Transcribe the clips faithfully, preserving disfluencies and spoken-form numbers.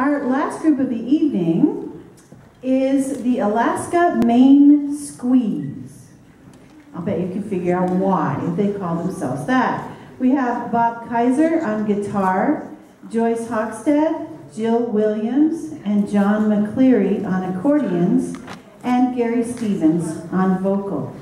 Our last group of the evening is the Alaska Main Squeeze. I'll bet you can figure out why they call themselves that. We have Bob Kaiser on guitar, Joyce Hockstead, Jill Williams, and John McCleary on accordions, and Gary Stevens on vocal.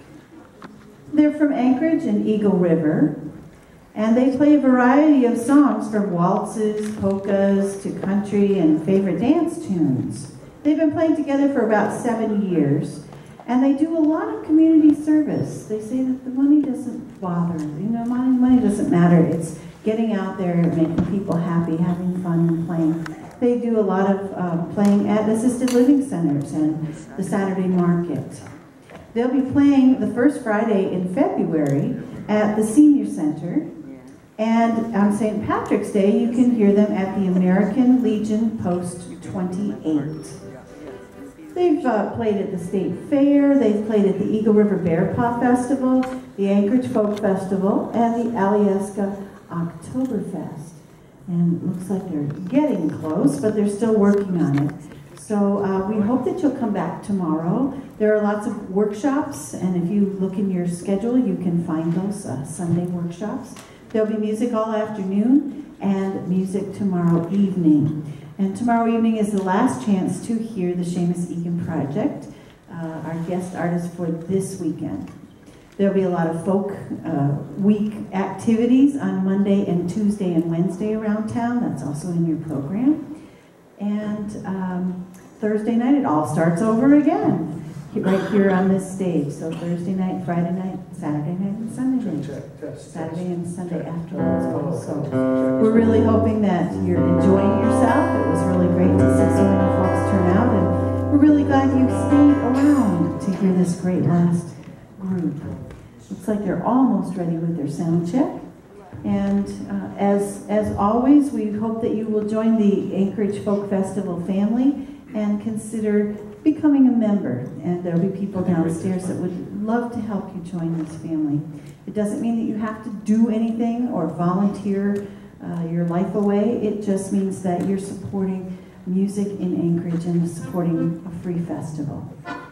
They're from Anchorage and Eagle River, and they play a variety of songs from waltzes, polkas, to country, and favorite dance tunes. They've been playing together for about seven years, and they do a lot of community service. They say that the money doesn't bother, you know, money, money doesn't matter. It's getting out there and making people happy, having fun and playing. They do a lot of uh, playing at assisted living centers and the Saturday market. They'll be playing the first Friday in February at the Senior Center. And on Saint Patrick's Day, you can hear them at the American Legion Post twenty-eight. They've uh, played at the State Fair, they've played at the Eagle River Bear Paw Festival, the Anchorage Folk Festival, and the Alyeska Oktoberfest. And it looks like they're getting close, but they're still working on it. So uh, we hope that you'll come back tomorrow. There are lots of workshops, and if you look in your schedule, you can find those uh, Sunday workshops. There'll be music all afternoon and music tomorrow evening. And tomorrow evening is the last chance to hear the Seamus Egan Project, uh, our guest artist for this weekend. There'll be a lot of folk uh, week activities on Monday and Tuesday and Wednesday around town. That's also in your program. And um, Thursday night, it all starts over again, right here on this stage. So Thursday night, Friday night, Saturday night, and Sunday night. Check, test, Saturday test, and Sunday check. afterwards. So we're really hoping that you're enjoying yourself. It was really great to see so many folks turn out, and we're really glad you stayed around to hear this great last group. Looks like they're almost ready with their sound check. And uh, as, as always, we hope that you will join the Anchorage Folk Festival family and consider becoming a member. And there'll be people downstairs that would love to help you join this family. It doesn't mean that you have to do anything or volunteer uh, your life away. It just means that you're supporting music in Anchorage and supporting a free festival.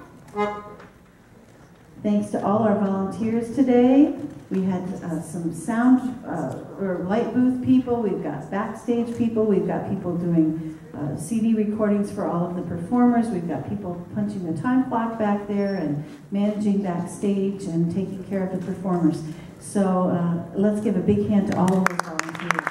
Thanks to all our volunteers today. We had uh, some sound uh, or light booth people, we've got backstage people, we've got people doing uh, C D recordings for all of the performers, we've got people punching the time clock back there and managing backstage and taking care of the performers. So uh, let's give a big hand to all of those volunteers.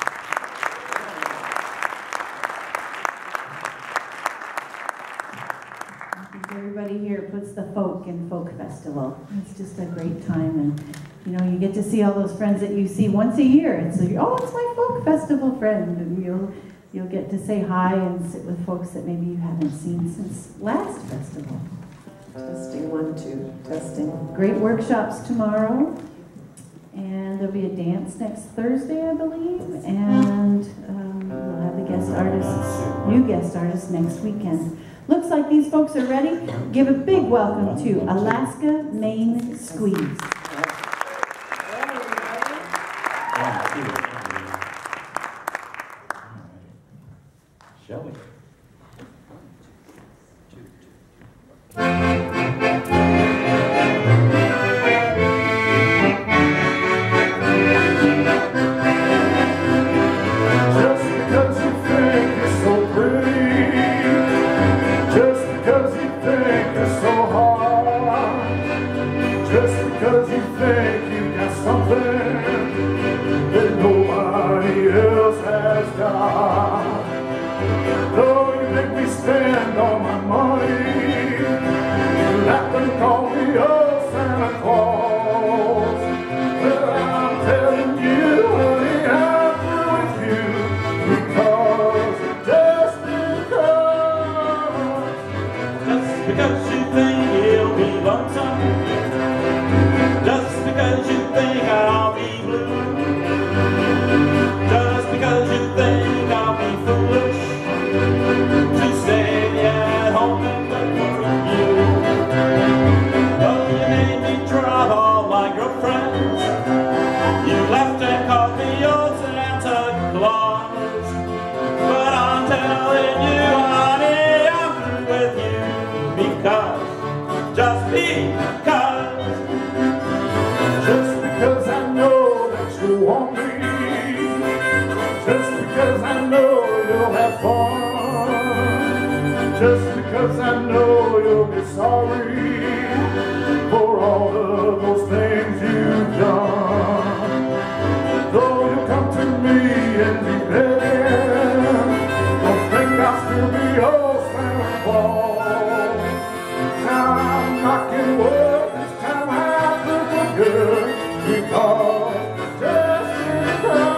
Everybody here puts the folk in Folk Festival. It's just a great time, and you know, you get to see all those friends that you see once a year. It's like, oh, it's my Folk Festival friend, and you'll you'll get to say hi and sit with folks that maybe you haven't seen since last festival. Testing one, two, testing. Great workshops tomorrow, and there'll be a dance next Thursday, I believe, and um, we'll have the guest artists, new guest artists next weekend. Looks like these folks are ready. Give a big welcome to Alaska Main Squeeze. Shall we? But I'm telling because I know you'll have fun. Just because I know you'll be sorry for all of those things you've done. Though you come to me and be begging, don't think I'll still be your Santa Claus. Now I'm knocking wood, this time I feel good, because, just because.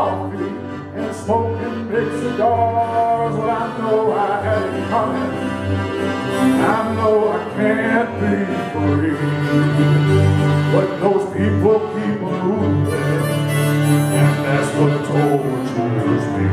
Smoking big cigars, well I know I had it coming. I know I can't be free, but those people keep moving, and that's what tortures me.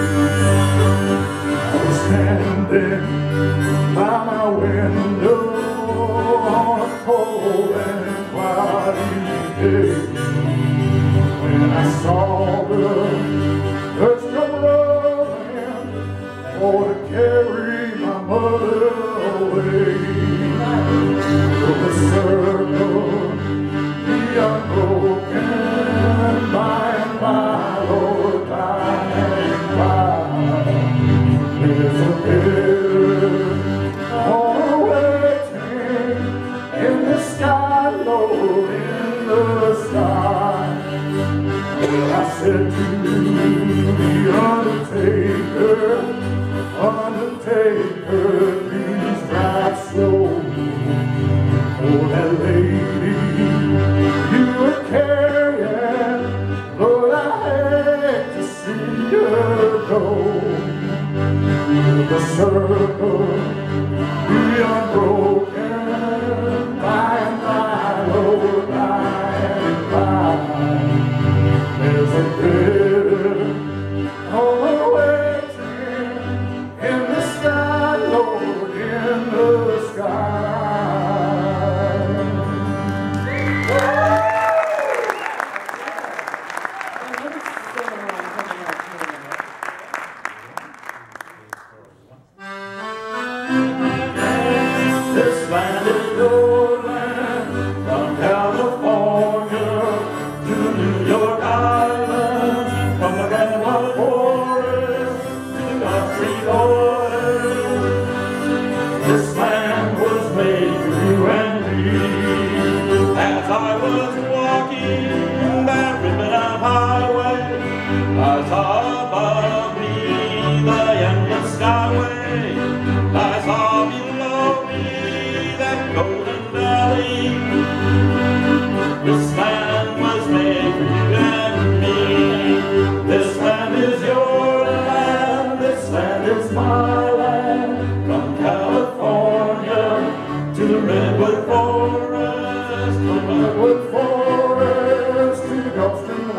I was standing by my window on a cold and cloudy day when I saw the earth come rolling for to carry my mother away. Will the circle be unbroken by and by, Lord, by and by? There's a bitter all waiting in the sky, Lord, in the sky. Well, I said to the undertaker, Undertaker, please drive slow. Oh, that lady you were carrying, Lord, I hate to see her go. The circle be unbroken by and by, Lord, by and by. There's a bitter oh waiting in the sky, Lord, in the sky. This land is your land, from California to New York Island, from the redwood forest to the Gulf Street borders. This land was made for you and me. As I was walking that ribbon of highway, I saw above me the endless skyway. I saw below me that golden valley. This land was made for you and me. This land is your land, this land is my land. From California to the redwood forest, from the redwood forest to the Gulf Stream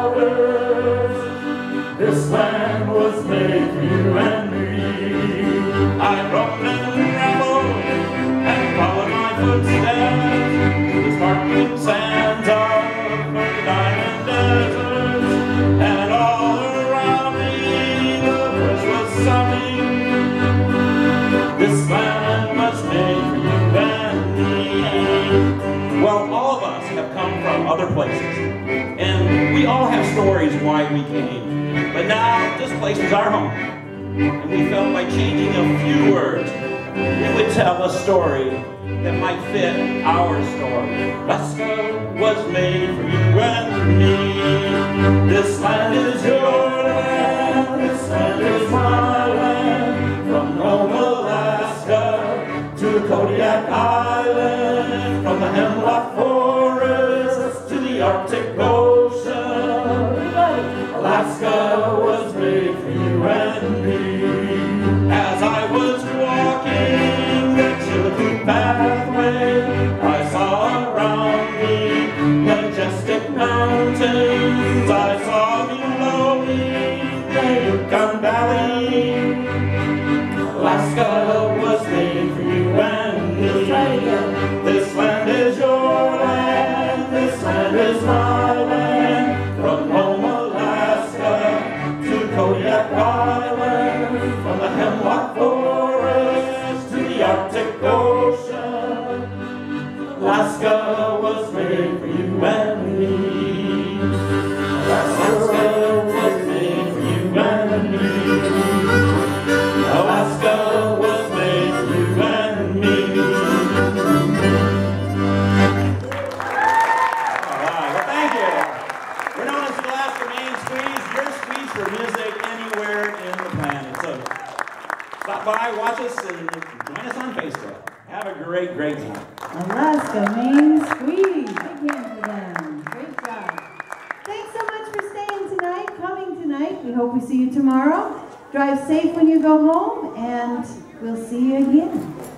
waters. This land was made for you and me. I roamed and rambled and followed my footsteps to the sparkling sands of the diamond deserts, and all around me the voice was sounding. This land was made for you and me. Well, all of us have come from other places, and we all have stories why we came. But now this place is our home, and we felt by changing a few words, we would tell a story that might fit our story. Alaska was made for you and me. This land is your land, this land is my land. From Nome, Alaska to the Kodiak Island, from the hemlock forest to the Arctic Ocean. Alaska was made for you and me. As I was walking the Chilliwack pathway, I saw around me majestic mountains. I saw below me the Yukon Valley. Alaska was made for you and me. This land is your land, this land is my land. From Nome, Alaska to Kodiak Island, from the hemlock forest to the Arctic Ocean. Alaska was made for you and me. Alaska was made for you and me. Alaska was made for you and me. All right, well, thank you. We're known as the Alaska Main Squeeze, your squeeze for music anywhere in the planet. So stop by, watch us, and join us on Facebook. Have a great, great time. Alaska Main Squeeze. Big hand for them. Great job. Thanks so much for staying tonight, coming tonight. We hope we see you tomorrow. Drive safe when you go home, and We'll see you again.